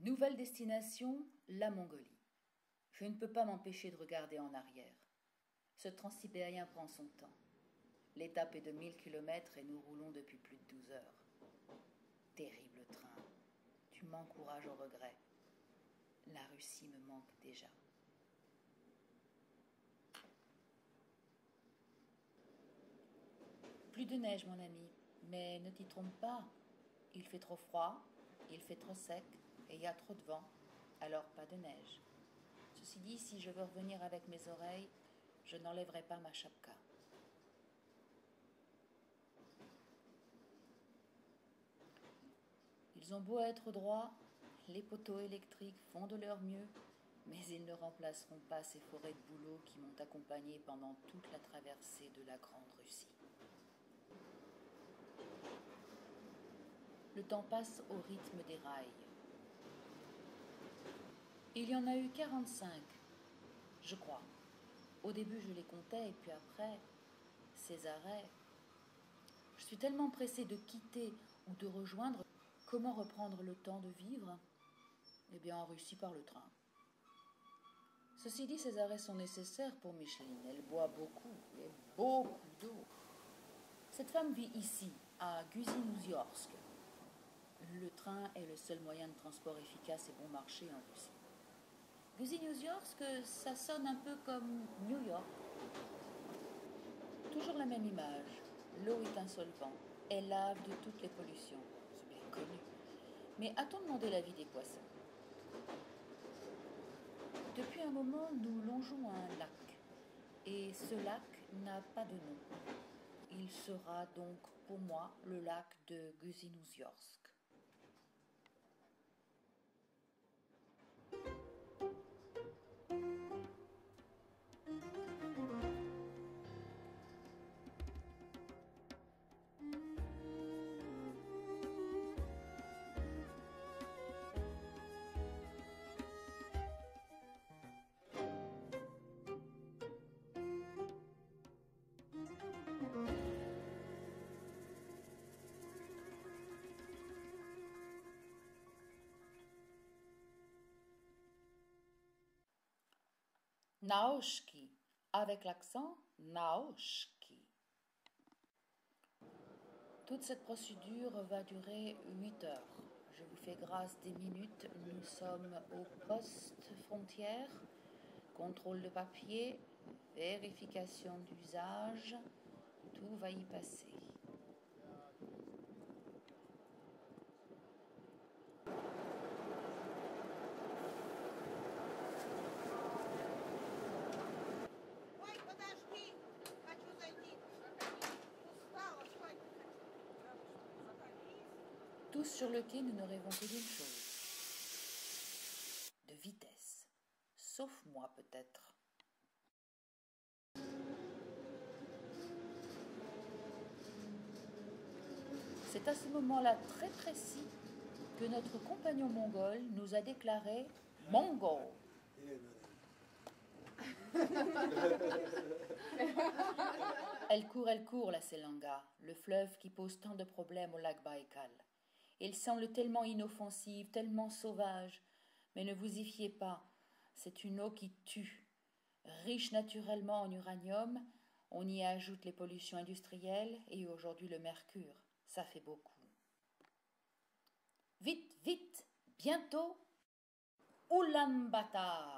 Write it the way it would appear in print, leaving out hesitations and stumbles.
Nouvelle destination, la Mongolie. Je ne peux pas m'empêcher de regarder en arrière. Ce transsibérien prend son temps. L'étape est de 1000 km et nous roulons depuis plus de 12 heures. Terrible train. Tu m'encourages au regret. La Russie me manque déjà. Plus de neige, mon ami, mais ne t'y trompe pas. Il fait trop froid, il fait trop sec et il y a trop de vent, alors pas de neige. Ceci dit, si je veux revenir avec mes oreilles, je n'enlèverai pas ma chapka. Ils ont beau être droits, les poteaux électriques font de leur mieux, mais ils ne remplaceront pas ces forêts de bouleaux qui m'ont accompagné pendant toute la traversée de la Grande Russie. Le temps passe au rythme des rails. Il y en a eu 45, je crois. Au début, je les comptais, et puis après, ces arrêts. Je suis tellement pressée de quitter ou de rejoindre. Comment reprendre le temps de vivre? Eh bien, en Russie, par le train. Ceci dit, ces arrêts sont nécessaires pour Micheline. Elle boit beaucoup, et beaucoup d'eau. Cette femme vit ici, à Guzynouzyorsk. Le train est le seul moyen de transport efficace et bon marché en Russie. Guzynouzyorsk, ça sonne un peu comme New York. Toujours la même image. L'eau est un solvant. Elle lave de toutes les pollutions. C'est bien connu. Mais a-t-on demandé l'avis des poissons? Depuis un moment, nous longeons un lac. Et ce lac n'a pas de nom. Il sera donc pour moi le lac de Guzynouzyorsk. Naochki, avec l'accent Naochki. Toute cette procédure va durer 8 heures. Je vous fais grâce des minutes. Nous sommes au poste frontière, contrôle de papier, vérification d'usage. Tout va y passer. Tous sur le quai, nous ne rêvons que d'une chose. De vitesse. Sauf moi, peut-être. C'est à ce moment-là très précis que notre compagnon mongol nous a déclaré « Mongol ». Elle court, la Selanga, le fleuve qui pose tant de problèmes au lac Baïkal. Elle semble tellement inoffensive, tellement sauvage, mais ne vous y fiez pas, c'est une eau qui tue. Riche naturellement en uranium, on y ajoute les pollutions industrielles et aujourd'hui le mercure, ça fait beaucoup. Vite, vite, bientôt, Ulaanbaatar.